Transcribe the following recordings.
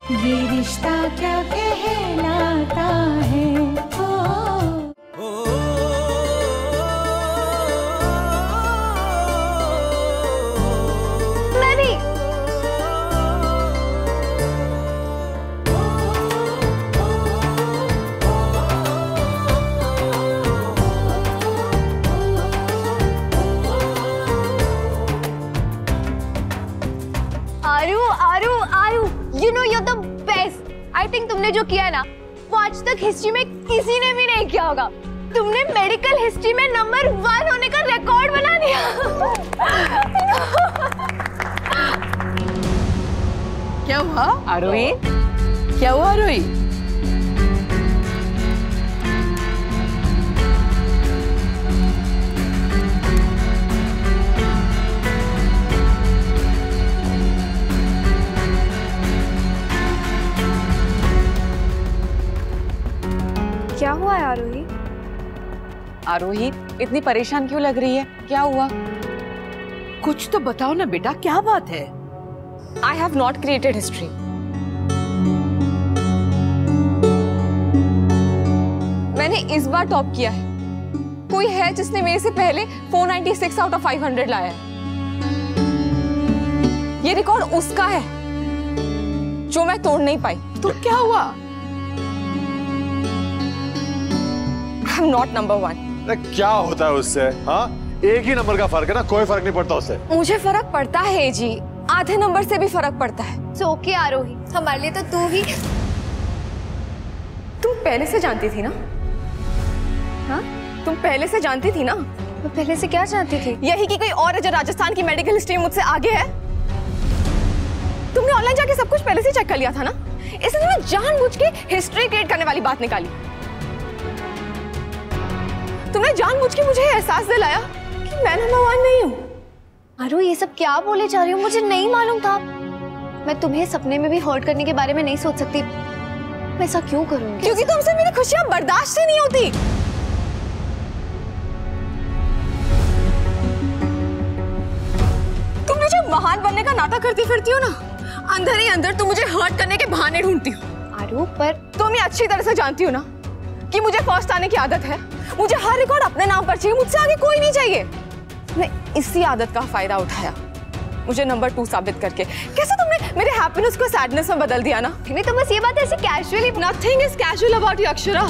ये रिश्ता क्या कहलाता है। मैं भी। आरू, you know you're the best. I think तुमने जो किया है ना, वो आज तक हिस्ट्री में किसी ने भी नहीं किया होगा। तुमने मेडिकल हिस्ट्री में नंबर 1 होने का रिकॉर्ड बना दिया। क्या हुआ आरोही? क्या हुआ आरोही? क्या हुआ है आरोही? आरोही इतनी परेशान क्यों लग रही है? क्या हुआ? कुछ तो बताओ ना बेटा, क्या बात है? I have not created history. मैंने इस बार टॉप किया है। कोई है जिसने मेरे से पहले 496 आउट ऑफ 500 लाया है। ये रिकॉर्ड उसका है जो मैं तोड़ नहीं पाई। तो क्या हुआ? I'm not number 1. क्या होता है उससे? हाँ, एक ही नंबर का फर्क है ना, कोई फर्क नहीं पड़ता उससे। मुझे फर्क पड़ता है जी, आधे नंबर से भी फर्क पड़ता है। So okay आरोही, हमारे लिए तो तू ही। तुम पहले से जानती थी ना? हाँ? तुम पहले से जानती थी ना? मैं पहले से क्या जानती थी? यही कि कोई और है जो राजस्थान की मेडिकल हिस्ट्री में मुझसे आगे है। तुमने ऑनलाइन जाके सब कुछ पहले से चेक कर लिया था ना, इसलिए तुमने जानबूझ के हिस्ट्री क्रिएट करने वाली बात निकाली। तुमने जानबूझ के मुझे एहसास दिलाया कि मैं नंबर 1 नहीं हूँ। आरू ये सब क्या बोले जा रही हो? मुझे नहीं मालूम था। मैं तुम्हें सपने में भी हर्ट करने के बारे में नहीं सोच सकती। मैं ऐसा क्यों करूंगी? क्योंकि तुमसे मेरी खुशियां बर्दाश्त ही नहीं होती। तुम जो महान बनने का नाटक करती फिरती हो ना, अंदर ही अंदर तुम मुझे हर्ट करने के बहाने ढूंढती हो। आरू पर तुम ये अच्छी तरह से जानती हो ना कि मुझे फर्स्ट आने की आदत है। मुझे हर रिकॉर्ड अपने नाम पर चाहिए, मुझसे आगे कोई नहीं चाहिए। मैं इसी आदत का फायदा उठाया, मुझे नंबर 2 साबित करके। कैसे तुमने मेरे हैप्पीनेस को सैडनेस में बदल दिया ना? नहीं तो बस ये बात ऐसे casually. Nothing is casual about you, Akshara.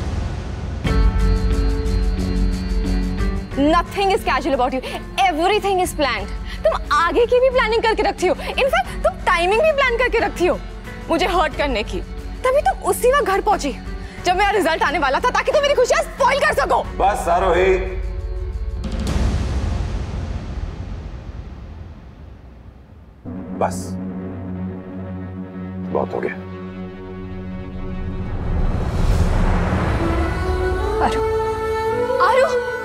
Nothing is casual about you. Everything is planned. तुम आगे की भी प्लानिंग करके रखती हो। इनफैक्ट तुम टाइमिंग भी प्लान करके रखती हो मुझे हर्ट करने की। तभी तुम उसी वक्त घर पहुंची जब मेरा रिजल्ट आने वाला था, ताकि तुम मेरी खुशियां स्पॉइल कर सको। बस आरोही, बस बहुत हो गया। आरू, आरू,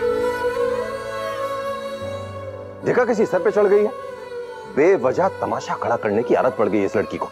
देखा किसी सर पे चढ़ गई है। बेवजह तमाशा खड़ा करने की आदत पड़ गई इस लड़की को।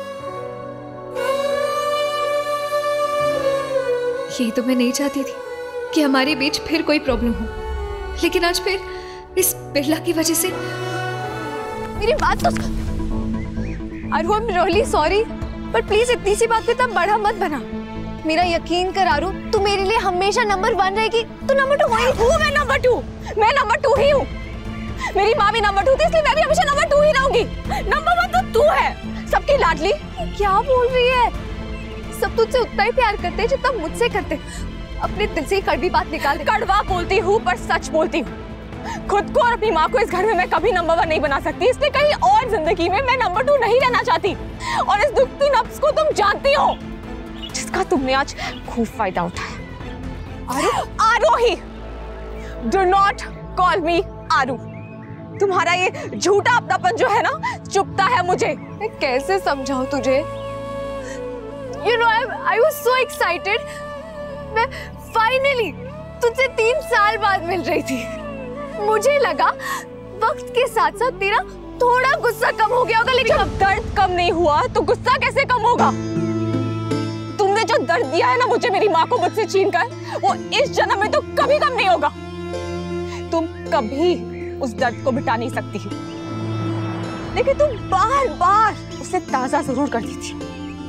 यही तो मैं नहीं चाहती थी कि हमारे बीच फिर कोई प्रॉब्लम हो, लेकिन आज फिर इस बिरला की वजह से। मेरी बात तो Aru, I am really sorry, पर प्लीज इतनी सी बात पे तब बड़ा मत बना। मेरा यकीन कर आरू, तू मेरे लिए हमेशा नंबर 1 रहेगी। तू नंबर 2 हूँ। मैं नंबर 2, मैं नंबर 2 ही हूँ। मेरी माँ भी नंबर 2 थी, इसलिए मैं भी हमेशा नंबर 2 ही रहूंगी। नंबर 1 तो तू है, सबकी लाडली। क्या बोल रही है? सब तुझसे उतना ही प्यार करते हैं जितना मुझसे करते। अपने दिल से ही कड़वी बात निकाल दे। कड़वा बोलती हूँ पर सच बोलती हूँ। खुद को और अपनी माँ को इस घर में मैं कभी नंबर 1 नहीं बना सकती, इसलिए कहीं और जिंदगी में मैं नंबर 2 नहीं रहना चाहती। और इस दुखती नफ्स को तुम जानती हो, जिसका तुमने आज खूब फायदा उठाया। Arohi, do not call me Aru. तुम्हारा ये झूठा अपनापन जो है ना, चुभता है मुझे। मैं कैसे समझाऊं तुझे? You know, I was so excited. मैं फाइनली तुझसे 3 साल बाद मिल रही थी। मुझे लगा वक्त के साथ साथ तेरा थोड़ा गुस्सा कम हो गया होगा, लेकिन जब दर्द कम नहीं हुआ तो गुस्सा कैसे कम होगा? तुमने जो दर्द दिया है ना मुझे, मेरी माँ को मुझसे छीनकर, वो इस जन्म में तो कभी कम नहीं होगा। तुम कभी उस दर्द को मिटा नहीं सकती, लेकिन तुम बार बार उसे ताजा जरूर करती थी।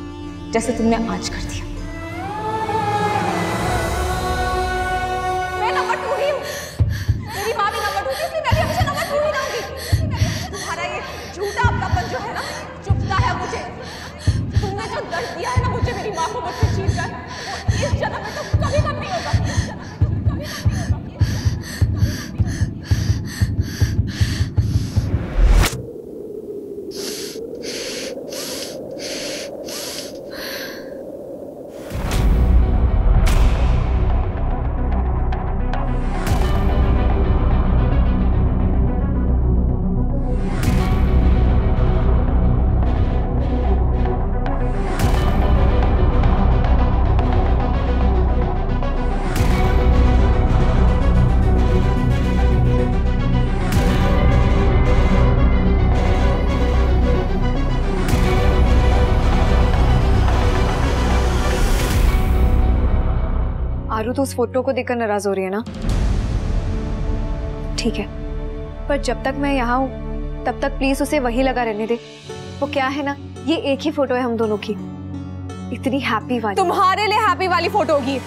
जैसे तुमने आज कर दिया। मैं नंबर 2 ही हूँ, मेरी माँ भी नंबर 2 थी, इसलिए मैं भी हमेशा नंबर 2 ही रहूंगी। तुम्हारा ये झूठा अपनापन जो है ना, चुभता है मुझे। तुमने जो दर्द दिया है ना मुझे मेरी माँ को मुझसे छीन कर, वो इस जन्म में तो कभी कम नहीं होगा। आरू तो उस फोटो को देखकर नाराज हो रही है ना? ठीक है, पर जब तक मैं यहाँ हूँ तब तक प्लीज उसे वही लगा रहने दे। वो क्या है ना, ये एक ही फोटो है हम दोनों की, इतनी हैप्पी वाली। तुम्हारे लिए हैप्पी वाली फोटो होगी,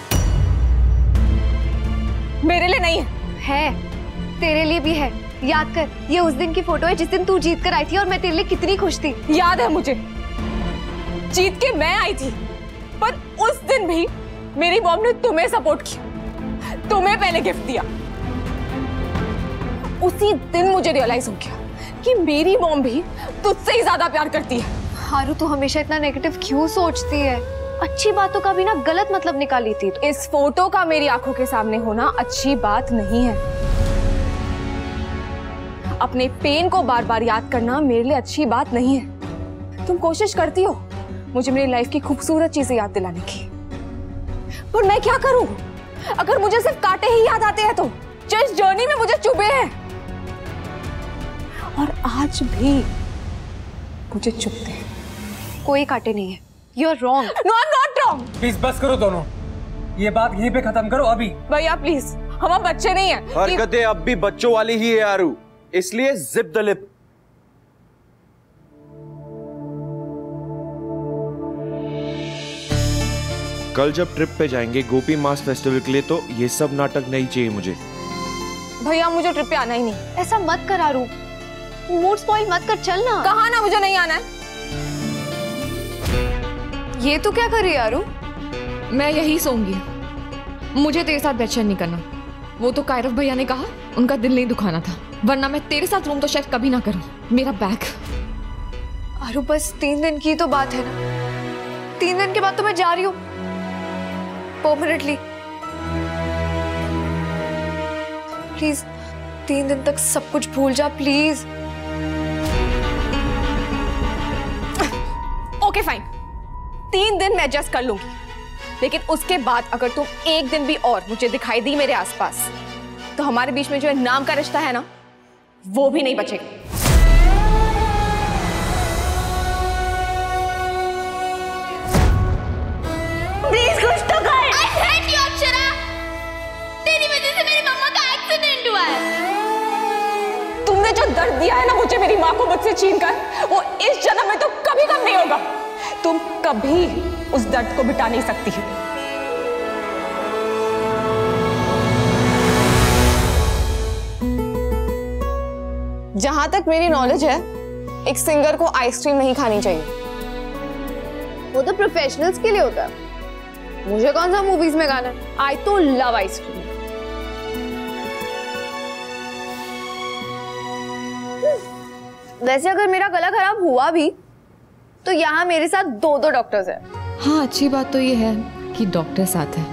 मेरे लिए नहीं है। तेरे लिए भी है। याद कर, ये उस दिन की फोटो है जिस दिन तू जीत कर आई थी और मैं तेरे लिए कितनी खुश थी। याद है मुझे, जीत के मैं आई थी, पर उस दिन भी मेरी मॉम ने तुम्हें सपोर्ट किया, तुम्हें पहले गिफ्ट दिया। उसी दिन मुझे रियलाइज हो गया कि मेरी मॉम भी तुझसे ही ज्यादा प्यार करती है। हारू, तू हमेशा इतना नेगेटिव क्यों सोचती है? अच्छी बातों का भी ना गलत मतलब निकाली थी। इस फोटो का मेरी आंखों के सामने होना अच्छी बात नहीं है। अपने पेन को बार बार याद करना मेरे लिए अच्छी बात नहीं है। तुम कोशिश करती हो मुझे मेरी लाइफ की खूबसूरत चीजें याद दिलाने की, पर मैं क्या करूं? अगर मुझे सिर्फ कांटे ही याद आते हैं तो, जो इस जर्नी में मुझे चुभे हैं और आज भी मुझे चुभते हैं। कोई कांटे नहीं है। You are wrong. No I am not wrong. Please बस करो दोनों, ये बात यहीं पे खत्म करो अभी। भैया प्लीज, हम अब बच्चे नहीं हैं। हरकतें अब भी बच्चों वाली ही है आरू, इसलिए जिप द लिप। कल जब ट्रिप पे जाएंगे गोपी मास फेस्टिवल के लिए, तो ये सब नाटक नहीं चाहिए मुझे। भैया मुझे ट्रिप पे आना ही नहीं। ऐसा मत कर आरू, मूड स्पॉइल मत कर, चल ना। कहा ना मुझे नहीं आना है। ये तू क्या कर रही है आरू? मैं यही सोऊंगी, मुझे तेरे साथ बेचैन नहीं करना। वो तो कायरव भैया ने कहा उनका दिल नहीं दुखाना था, वरना मैं तेरे साथ रूम तो शायद कभी ना करूं। मेरा बैग। आरू बस 3 दिन की तो बात है ना, 3 दिन के बाद तो मैं जा रही हूँ परमानेंटली। प्लीज 3 दिन तक सब कुछ भूल जा प्लीज। ओके फाइन, 3 दिन मैं एडजस्ट कर लूंगी, लेकिन उसके बाद अगर तुम एक दिन भी और मुझे दिखाई दी मेरे आसपास, तो हमारे बीच में जो नाम का रिश्ता है ना, वो भी नहीं बचेगा। प्लीज कुछ तो कर। I hate you, Akshara. तेरी वजह से मेरी मम्मा का एक्सीडेंट हुआ है। तुमने जो दर्द दिया है ना मुझे मेरी माँ को मुझसे छीन कर, वो इस जन्म में तो कभी कम नहीं होगा। तुम कभी उस दर्द को मिटा नहीं सकती। जहां तक मेरी नॉलेज है, एक सिंगर को आइसक्रीम नहीं खानी चाहिए। वो तो प्रोफेशनल्स के लिए होता है, मुझे कौन सा मूवीज में गाना है। आई तो लव आइसक्रीम। वैसे अगर मेरा गला खराब हुआ भी तो यहाँ मेरे साथ 2 डॉक्टर्स हैं। हाँ, अच्छी बात तो ये है कि डॉक्टर साथ है।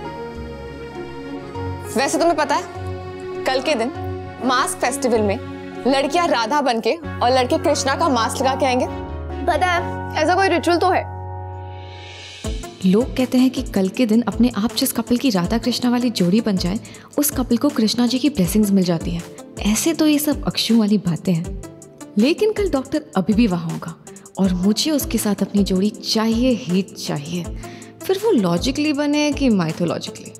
वैसे तुम्हें पता है, कल के दिन मास्क फेस्टिवल में लड़कियां राधा बनके और लड़के कृष्णा का मास्क लगा के आएंगे। पता है, ऐसा कोई रिचुअल तो है। लोग कहते हैं कि कल के दिन अपने आप जिस कपल की राधा कृष्णा वाली जोड़ी बन जाए, उस कपल को कृष्णा जी की ब्लेसिंग्स मिल जाती है। ऐसे तो ये सब अक्षु वाली बातें हैं, लेकिन कल डॉक्टर अभी भी वहां होगा और मुझे उसके साथ अपनी जोड़ी चाहिए ही चाहिए, फिर वो लॉजिकली बने कि माइथोलॉजिकली।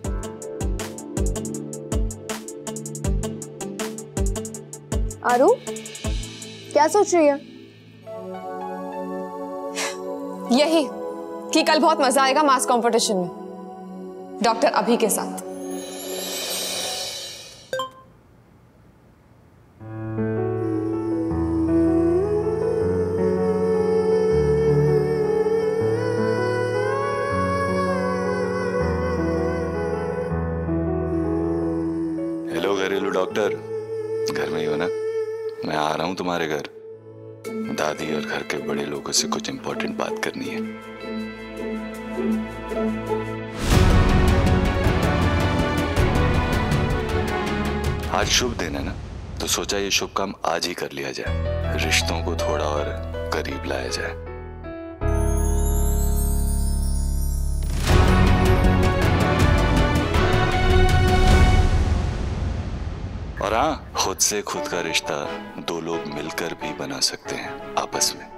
आरू क्या सोच रही है? यही कि कल बहुत मजा आएगा मास कंपटीशन में डॉक्टर अभी के साथ। हेलो घरेलू डॉक्टर, घर में ही हो ना? मैं आ रहा हूं तुम्हारे घर। दादी और घर के बड़े लोगों से कुछ इंपॉर्टेंट बात करनी है। आज शुभ दिन है ना, तो सोचा ये शुभ काम आज ही कर लिया जाए, रिश्तों को थोड़ा और करीब लाया जाए। और हाँ, खुद से खुद का रिश्ता दो लोग मिलकर भी बना सकते हैं आपस में।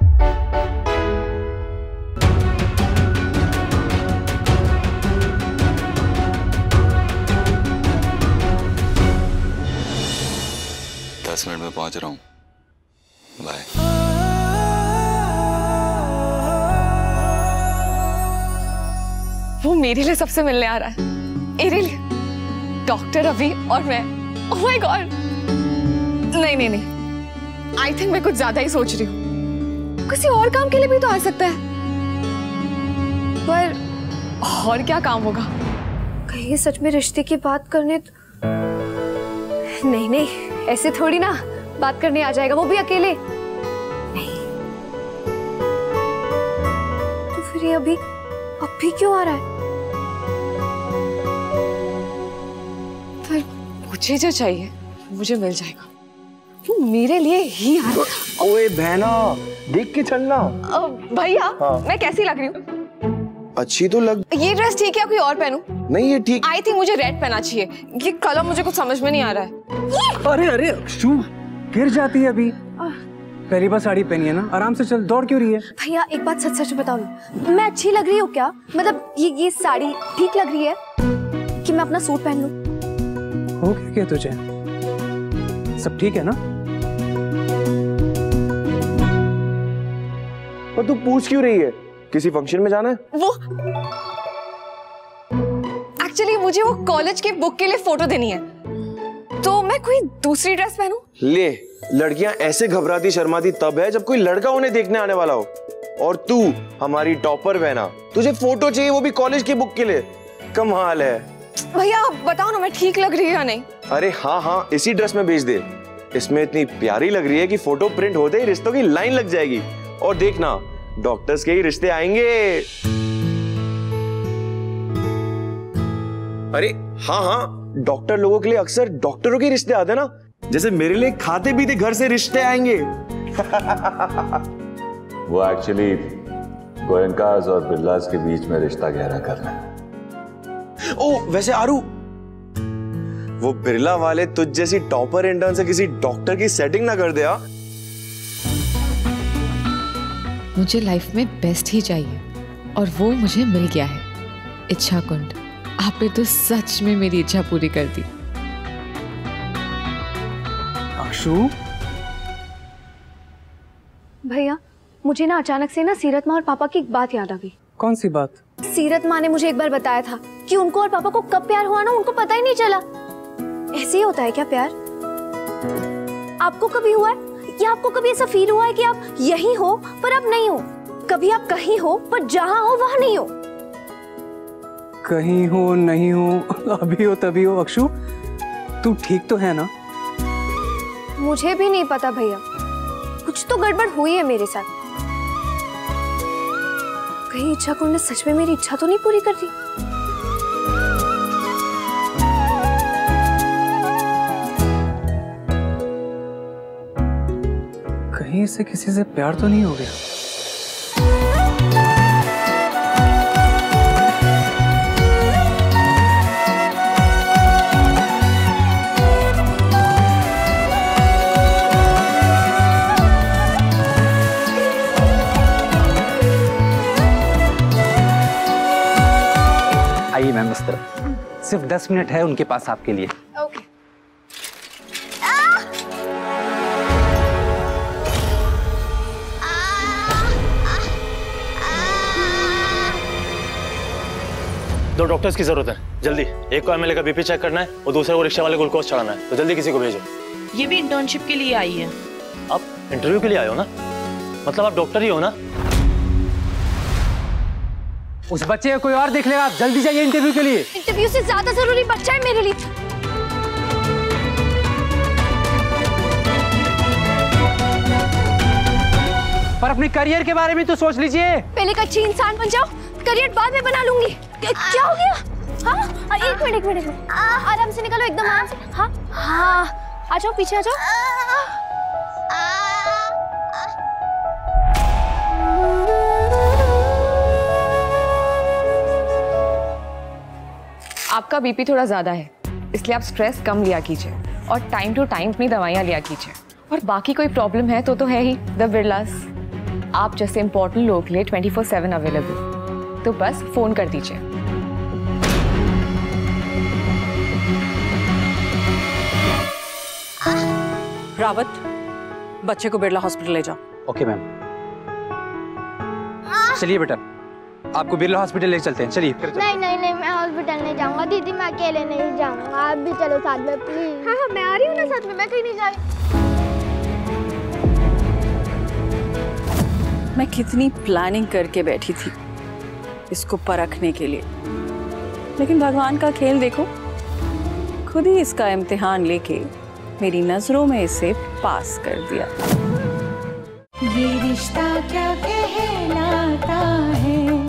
दस मिनट में पहुंच रहा हूं। बाय। वो मेरे लिए सबसे मिलने आ रहा है, मेरे लिए, डॉक्टर अभी और मैं। ओह माय गॉड, नहीं नहीं नहीं, आई थिंक मैं कुछ ज्यादा ही सोच रही हूँ। किसी और काम के लिए भी तो आ सकता है, पर और क्या काम होगा? कहीं सच में रिश्ते की बात करने नहीं नहीं, ऐसे थोड़ी ना बात करने आ जाएगा, वो भी अकेले। नहीं तो फिर ये अभी क्यों आ रहा है? पर मुझे जो चाहिए मुझे मिल जाएगा, वो मेरे लिए ही आ रहा है। ओए बहना, देख के चलना। भैया हाँ। मैं कैसी लग रही हूँ? अच्छी तो लग। ये ड्रेस ठीक है, कोई और पहनूं? नहीं ये ठीक। आई थिंक मुझे रेड पहनना चाहिए, ये कलर मुझे कुछ समझ में नहीं आ रहा है। अरे अरे अक्षु, गिर जाती है अभी। पहली बार साड़ी पहनी है ना, आराम से चल, दौड़ क्यों रही है? भैया एक बात सच सच बताओ ना, मैं अच्छी लग रही हूँ क्या? मतलब ये साड़ी ठीक लग रही है कि मैं अपना सूट पहन लूं? हो क्या तुझे? सब ठीक है ना? पर तू पूछ क्यों रही है? किसी फंक्शन में जाना है? वो एक्चुअली मुझे वो कॉलेज के बुक के लिए फोटो देनी है, तो मैं कोई दूसरी ड्रेस पहनूं? ले, लड़कियां ऐसे घबराती शर्माती तब है जब कोई लड़का उन्हें देखने आने वाला हो, और तू हमारी टॉपर बहना, तुझे फोटो चाहिए वो भी कॉलेज की बुक के लिए? कमाल है। भैया बताओ ना, मैं ठीक लग रही है या नहीं? अरे हाँ हाँ, इसी ड्रेस में भेज दे। इसमें इतनी प्यारी लग रही है कि फोटो प्रिंट होते ही रिश्तों की लाइन लग जाएगी। और देखना, डॉक्टर्स के ही रिश्ते आएंगे। अरे हाँ हाँ, डॉक्टर लोगों के लिए अक्सर डॉक्टरों के रिश्ते आते ना, जैसे मेरे लिए खाते पीते घर से रिश्ते आएंगे। वो एक्चुअली गोयनकाज और बिरलास के बीच में रिश्ता गहरा करना है। ओ वैसे आरू, वो बिरला वाले तुझ जैसी टॉपर इंटर्न से किसी डॉक्टर की सेटिंग ना कर दे। मुझे लाइफ में बेस्ट ही चाहिए, और वो मुझे मिल गया है। इच्छा कुंड, आपने तो सच में मेरी इच्छा पूरी कर दी। अक्षु, भैया मुझे ना अचानक से ना सीरत माँ और पापा की एक बात याद आ गई। कौन सी बात? सीरत माँ ने मुझे एक बार बताया था कि उनको और पापा को कब प्यार हुआ ना, उनको पता ही नहीं चला। ऐसे ही होता है क्या प्यार? आपको कभी हुआ है, या आपको कभी ऐसा फील हुआ है कि आप यहीं हो पर अब नहीं हो? कभी आप कहीं हो पर जहां हो वहां नहीं हो? कहीं हो नहीं हो, अभी हो तभी हो। अक्षु तू ठीक तो है ना? मुझे भी नहीं पता भैया, कुछ तो गड़बड़ हुई है मेरे साथ। कहीं इच्छा कुंड ने सच में मेरी इच्छा तो नहीं पूरी कर दी? कहीं से किसी से प्यार तो नहीं हो गया? आइए मैम, इस तरफ। सिर्फ 10 मिनट है उनके पास आपके लिए। ओके। 2 डॉक्टर्स की जरूरत है, जल्दी। एक को एमएलए का बीपी चेक करना है और दूसरे को रिक्शा वाले ग्लूकोज चढ़ाना है, तो जल्दी किसी को भेजो। ये भी इंटर्नशिप के लिए आई है। आप इंटरव्यू के लिए आए हो ना? मतलब आप डॉक्टर ही हो ना? उस बच्चे को कोई और देख लेगा, आप जल्दी जाइए इंटरव्यू के लिए। इंटरव्यू से ज्यादा जरूरी बच्चा है मेरे लिए। पर अपने करियर के बारे में तो सोच लीजिए। पहले एक अच्छी इंसान बन जाओ, करियर बाद में बना लूंगी। क्या हो गया? हाँ, एक मिनट आराम से निकलो, एकदम आराम से। हाँ हाँ, आ जाओ, पीछे आ जाओ। आपका बीपी थोड़ा ज्यादा है, इसलिए आप स्ट्रेस कम लिया कीजिए और टाइम टू टाइम अपनी दवाइयाँ लिया कीजिए। और बाकी कोई प्रॉब्लम है तो है ही द बिरलास, आप जैसे इंपॉर्टेंट लोगों के लिए 24/7 अवेलेबल, तो बस फोन कर दीजिए। रावत, बच्चे को बिरला हॉस्पिटल ले जाओ। Okay ma'am. चलिए बेटा, आपको बिरला हॉस्पिटल ले चलते हैं, चलिए। नहीं, मैं हॉस्पिटल नहीं जाऊंगा। दीदी, मैं अकेले नहीं जाऊंगा, आप भी चलो साथ में प्लीज। हाँ, मैं आ रही हूँ ना साथ में, मैं कहीं नहीं जा रही। मैं कितनी प्लानिंग करके बैठी थी इसको परखने के लिए, लेकिन भगवान का खेल देखो, खुद ही इसका इम्तिहान लेके मेरी नजरों में इसे पास कर दिया। ये रिश्ता क्या कहलाता है।